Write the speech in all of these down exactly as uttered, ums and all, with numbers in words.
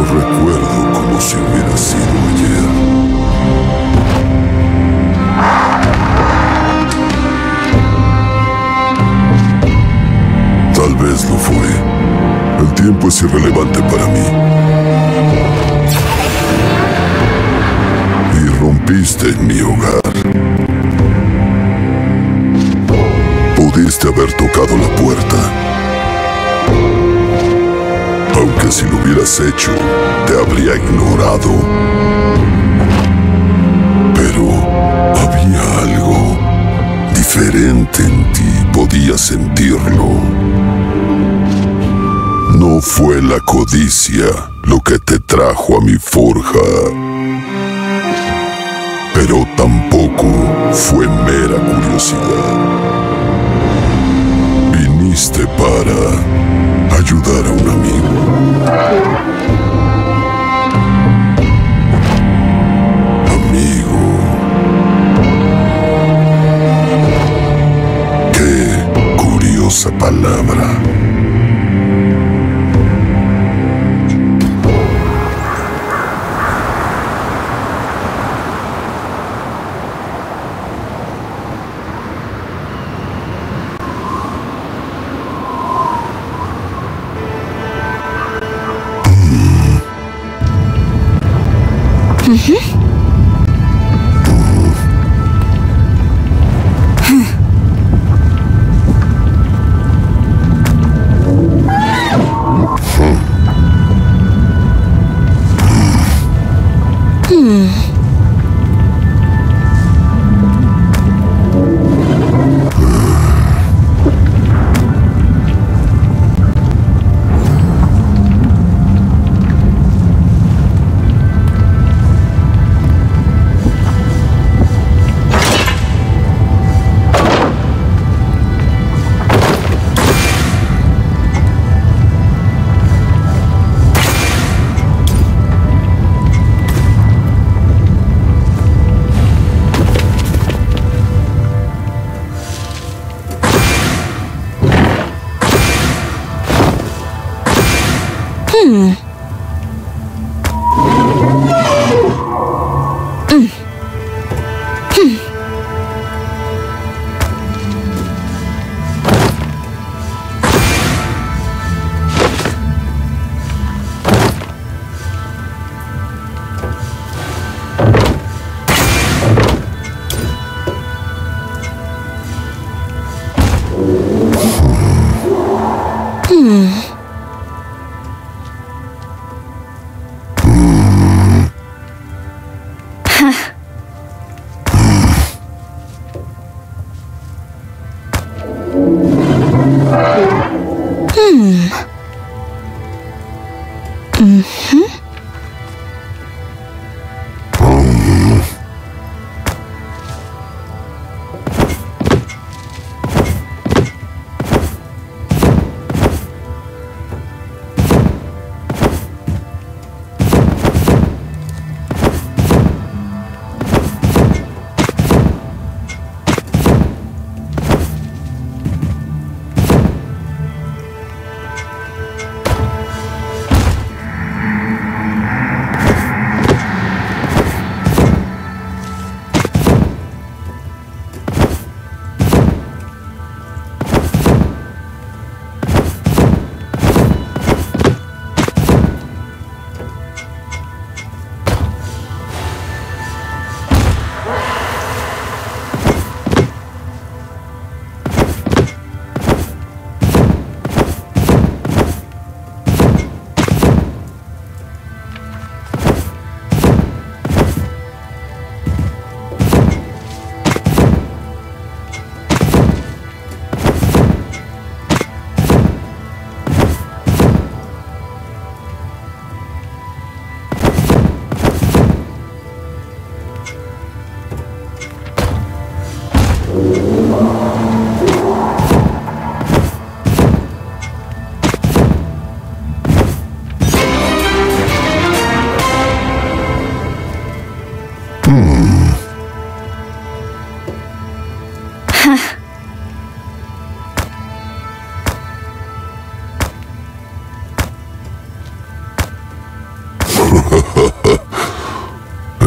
recuerdo como si hubiera sido ayer. Tal vez lo fue. El tiempo es irrelevante para mí. Irrumpiste en mi hogar. Pudiste haber tocado la puerta. Aunque si lo hubieras hecho, te habría ignorado. Pero había algo diferente en ti, podía sentirlo. No fue la codicia lo que te trajo a mi forja, pero tampoco fue mera curiosidad. Viniste para ayudar a un amigo. Amigo. Qué curiosa palabra.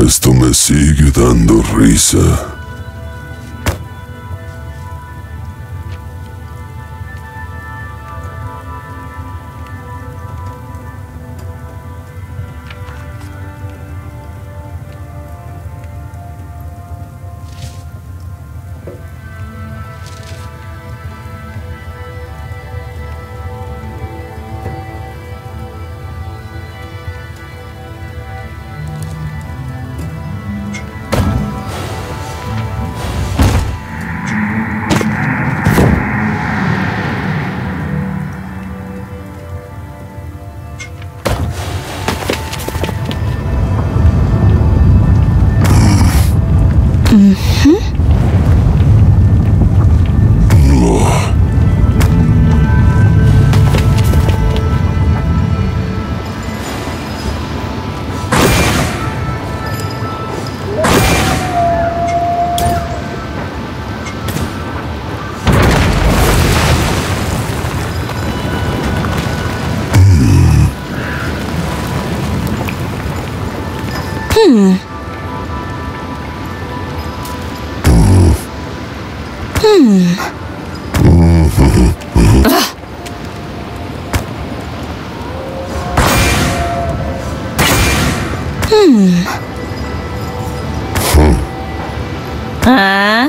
Esto me sigue dando risa. Hmm. Hmm. Ugh. Hmm. Ah.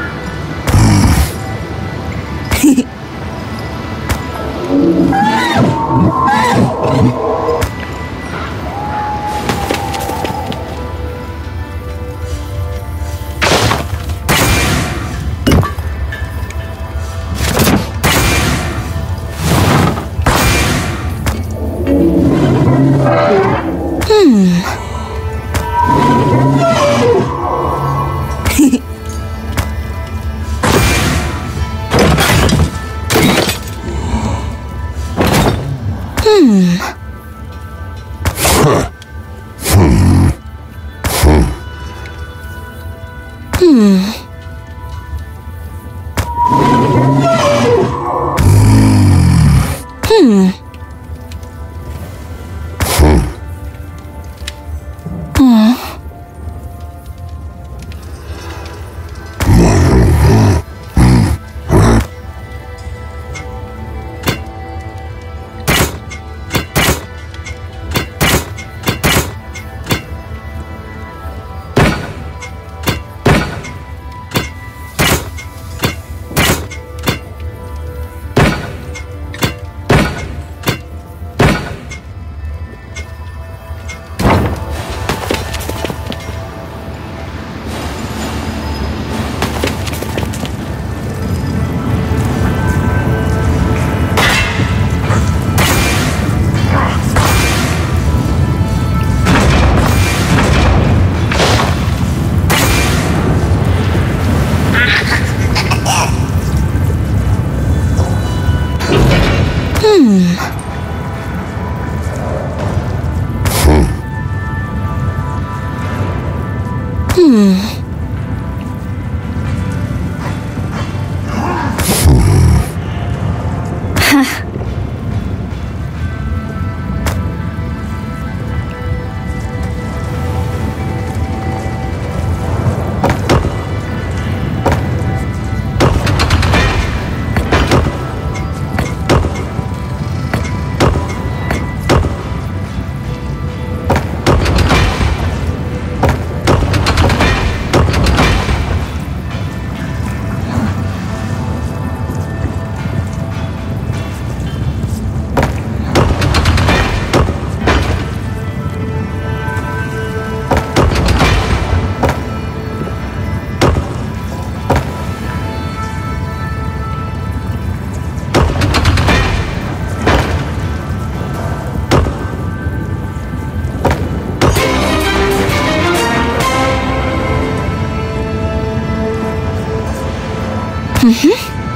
Uh-huh.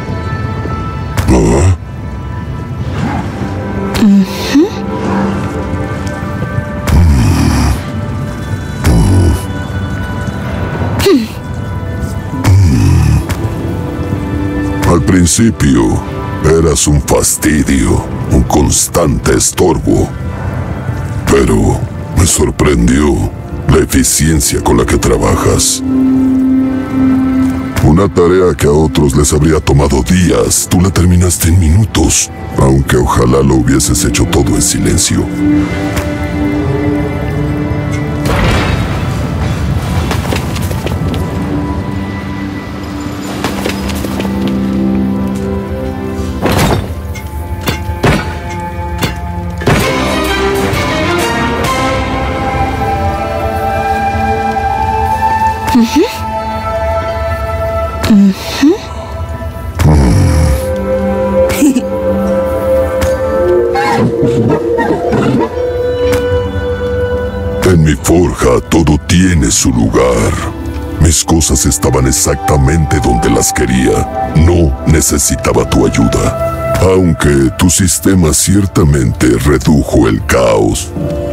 Al principio, eras un fastidio, un constante estorbo. Pero me sorprendió la eficiencia con la que trabajas. Una tarea que a otros les habría tomado días, tú la terminaste en minutos, aunque ojalá lo hubieses hecho todo en silencio. En mi forja todo tiene su lugar. Mis cosas estaban exactamente donde las quería. No necesitaba tu ayuda. Aunque tu sistema ciertamente redujo el caos.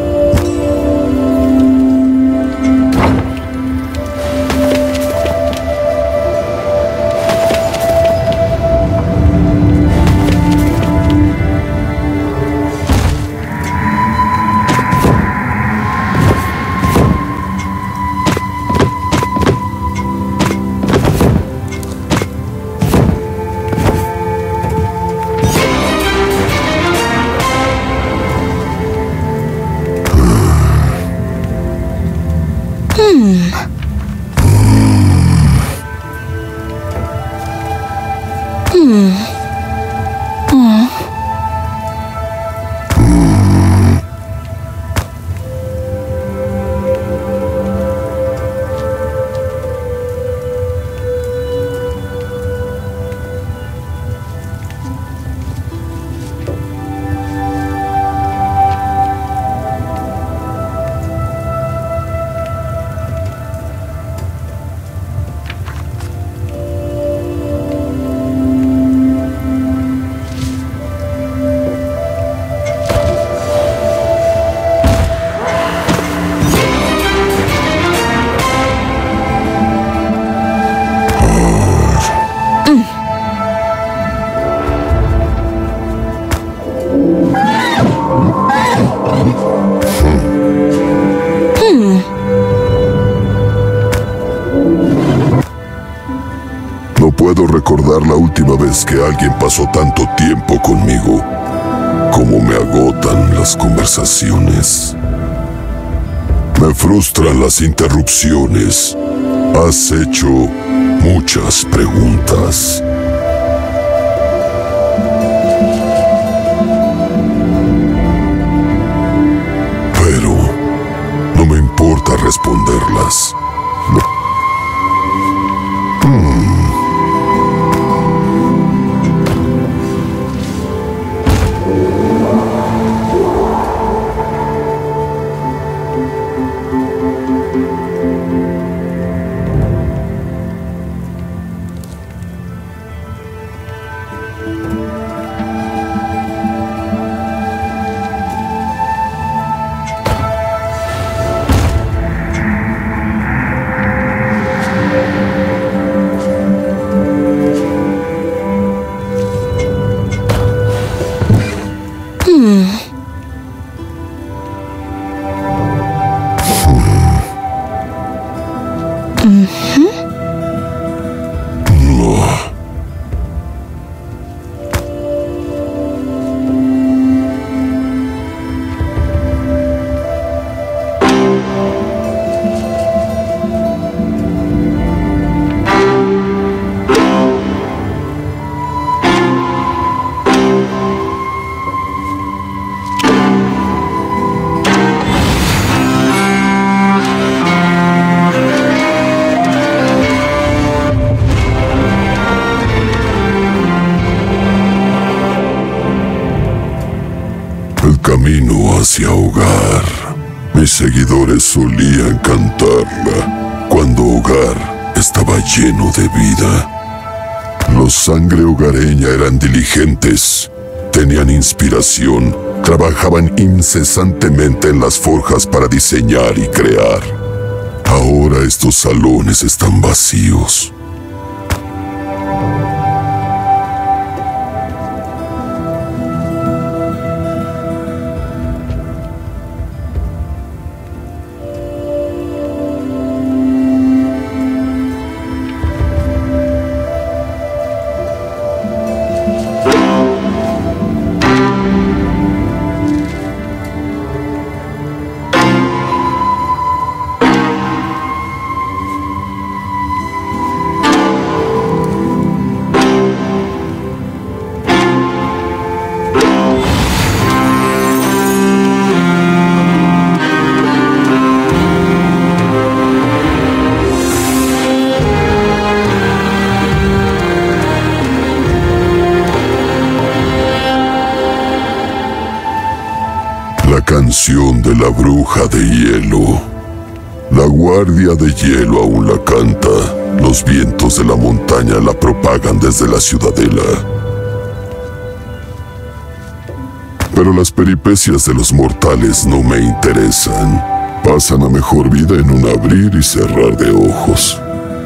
No puedo recordar la última vez que alguien pasó tanto tiempo conmigo. Cómo me agotan las conversaciones. Me frustran las interrupciones. Has hecho muchas preguntas. Pero no me importa responderlas. No. Hmm. Camino hacia hogar. Mis seguidores solían cantarla cuando hogar estaba lleno de vida. Los sangre hogareña eran diligentes, tenían inspiración, trabajaban incesantemente en las forjas para diseñar y crear. Ahora estos salones están vacíos. La canción de la bruja de hielo. La guardia de hielo aún la canta. Los vientos de la montaña la propagan desde la ciudadela. Pero las peripecias de los mortales no me interesan. Pasan a mejor vida en un abrir y cerrar de ojos.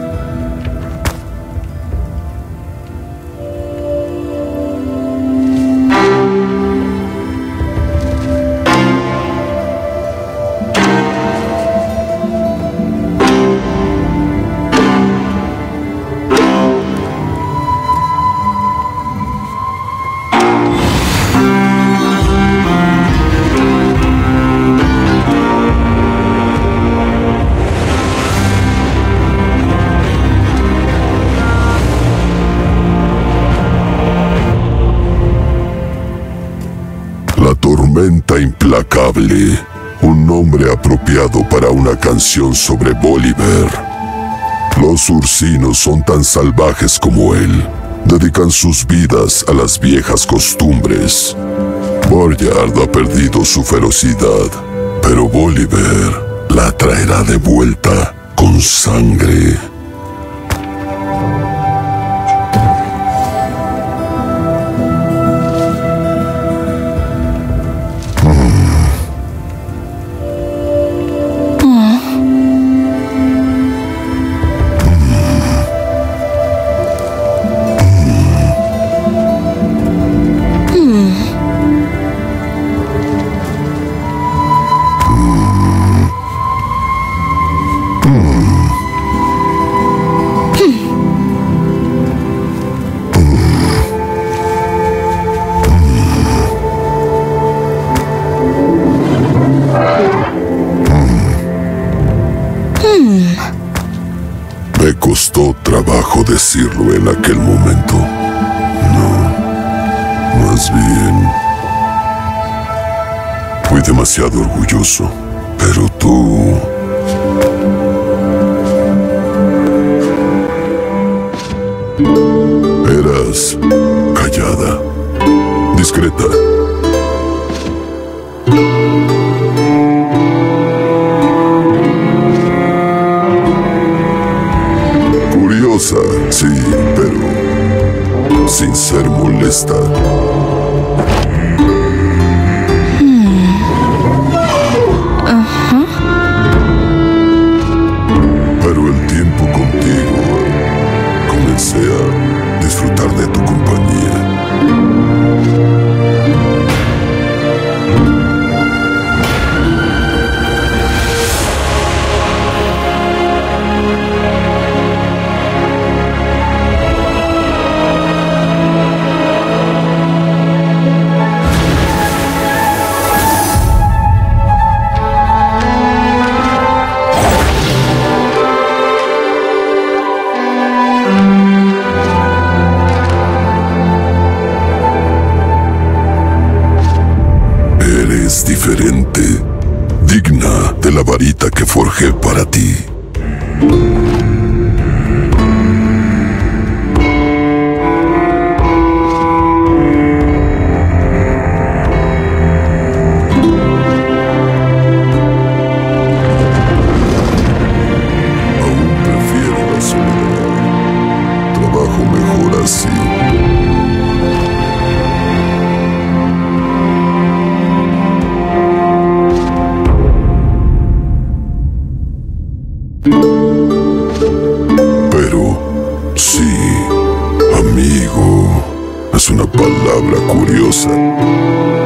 La tormenta implacable, un nombre apropiado para una canción sobre Bolívar. Los ursinos son tan salvajes como él, dedican sus vidas a las viejas costumbres. Boryard ha perdido su ferocidad, pero Bolívar la traerá de vuelta con sangre. Me costó trabajo decirlo en aquel momento. No, más bien, fui demasiado orgulloso. Pero tú... eras callada, discreta. Curiosa, sí, pero sin ser molesta. Pero el tiempo contigo, comencé a disfrutar de tu compañía. Eres diferente, digna de la varita que forjé para ti. Aún prefiero la soledad. Trabajo mejor así. Pero sí, amigo, es una palabra curiosa.